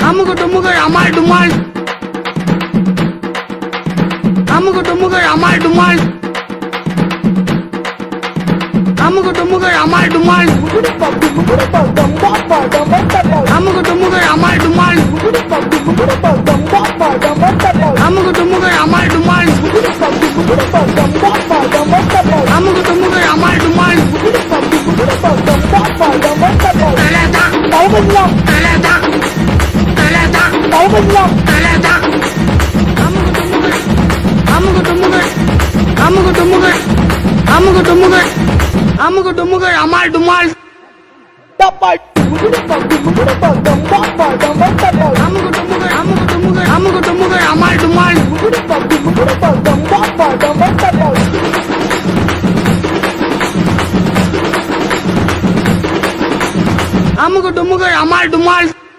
அமுகு டுமுகள் அமால் டுமால் அமுகு டுமுகள் அமால் டுமால் அமுகு டுமுகள் அமால் டுமால் அமுகு டுமுகள் அமால் டுமால் அமுகு டுமுகள் அமால் டுமால் அமுகு டுமுகள் அமால் டுமால் அமுகு டுமுகள் அமால் டுமால் அமுகு டுமுகள் அமால் டுமால் அமுகு டுமுகள் அமால் டுமால்